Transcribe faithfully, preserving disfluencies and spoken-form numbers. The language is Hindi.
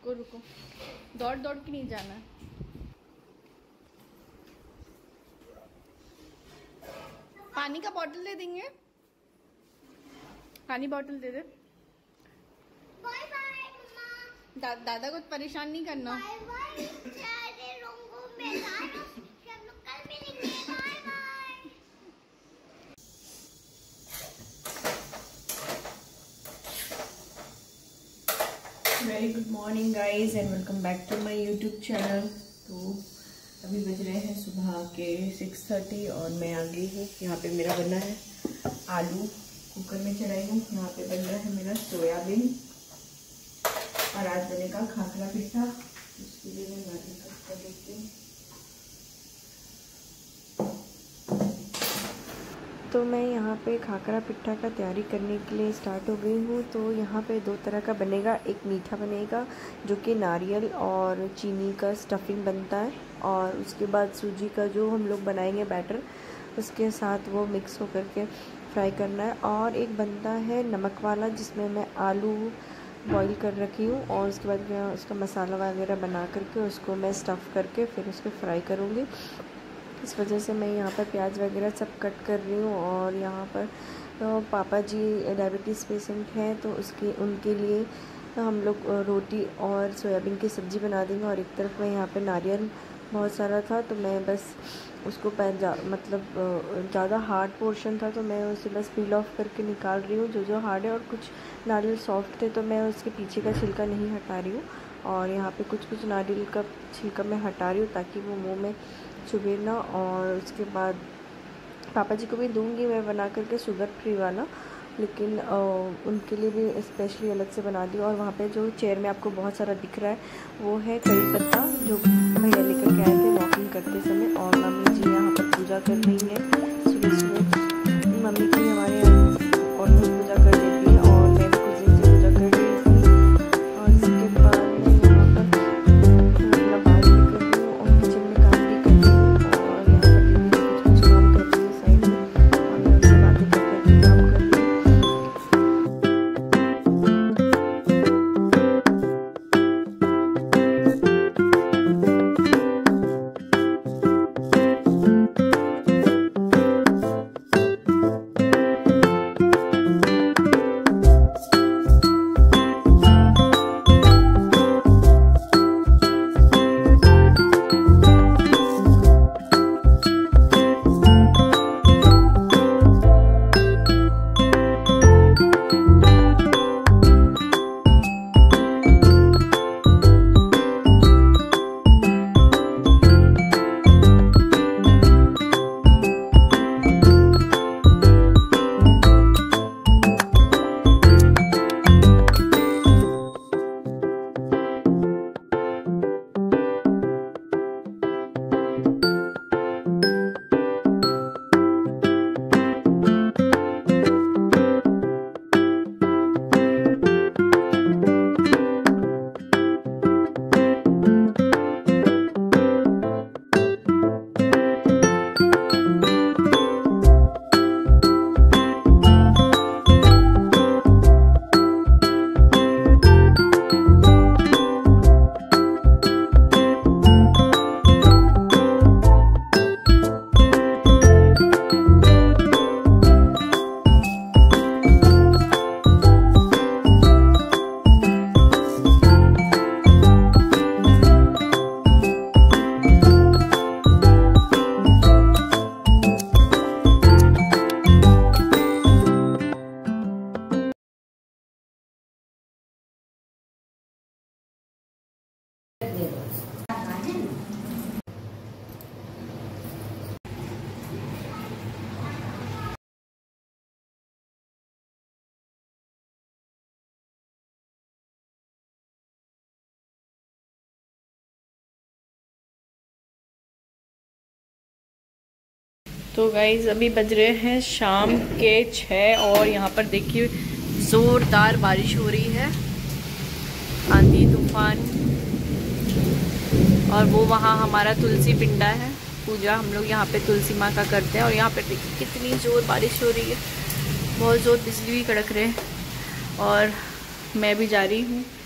रुको रुको, दौड़ दौड़ के नहीं जाना है। पानी का बोतल दे देंगे, पानी बोतल दे दे। बाय बाय मम्मा। दा, दादा को परेशान नहीं करना। Bye bye. सारे रंगों में लाना, हम लोग कल मिलेंगे। Bye bye. Very good morning guys and welcome back to my YouTube channel. तो अभी बज रहे हैं सुबह के सिक्स थर्टी और मैं आ गई हूँ। यहाँ पे मेरा बना है आलू, कुकर में चढ़ाई हूँ। यहाँ पे बन रहा है मेरा सोयाबीन और आज बनेगा खाखरा पिट्ठा। इसके लिए मैं नारियल कट कर देती हूँ। तो मैं यहाँ पे खाखरा पिट्ठा का तैयारी करने के लिए स्टार्ट हो गई हूँ। तो यहाँ पे दो तरह का बनेगा, एक मीठा बनेगा जो कि नारियल और चीनी का स्टफिंग बनता है, और उसके बाद सूजी का जो हम लोग बनाएंगे बैटर, उसके साथ वो मिक्स होकर के फ्राई करना है। और एक बनता है नमक वाला जिसमें मैं आलू बॉईल कर रखी हूँ और उसके बाद मैं उसका मसाला वगैरह बना करके उसको मैं स्टफ़ करके फिर उसको फ्राई करूँगी। इस वजह से मैं यहाँ पर प्याज वगैरह सब कट कर रही हूँ। और यहाँ पर तो पापा जी डायबिटीज़ पेशेंट हैं, तो उसके उनके लिए तो हम लोग रोटी और सोयाबीन की सब्ज़ी बना देंगे। और एक तरफ मैं यहाँ पे नारियल बहुत सारा था तो मैं बस उसको जा, मतलब ज़्यादा हार्ड पोर्शन था तो मैं उसे बस पील ऑफ करके निकाल रही हूँ जो जो हार्ड है, और कुछ नारियल सॉफ्ट थे तो मैं उसके पीछे का छिलका नहीं हटा रही हूँ। और यहाँ पे कुछ कुछ नारियल का छिलका मैं हटा रही हूँ ताकि वो मुँह में चुभे ना। और उसके बाद पापा जी को भी दूंगी मैं बना करके शुगर फ्री वाला, लेकिन आ, उनके लिए भी स्पेशली अलग से बना दी। और वहाँ पे जो चेयर में आपको बहुत सारा दिख रहा है वो है करी पत्ता जो भैया लेकर के आए थे वॉकिंग करते समय। और मम्मी जी यहाँ पर पूजा कर रही है सुबह सुबह। मम्मी की हमारे यहाँ और पूजा कर देती है और मैं भी कुछ दिन से पूजा कर रही थी। और इसके बाद मैं यहाँ पर अपना बात भी कर रही हूँ और किचन में काम भी कर रही हूँ। और यहाँ पर दीदी कुछ कुछ काम कर रही है साइड में और मैं उनसे बातें कर करके काम कर रही हूँ। तो गाइज़ अभी बज रहे हैं शाम के छः और यहाँ पर देखिए ज़ोरदार बारिश हो रही है, आंधी तूफान। और वो वहाँ हमारा तुलसी पिंडा है, पूजा हम लोग यहाँ पे तुलसी माँ का करते हैं। और यहाँ पे देखिए कितनी ज़ोर बारिश हो रही है, बहुत ज़ोर बिजली भी कड़क रहे हैं। और मैं भी जा रही हूँ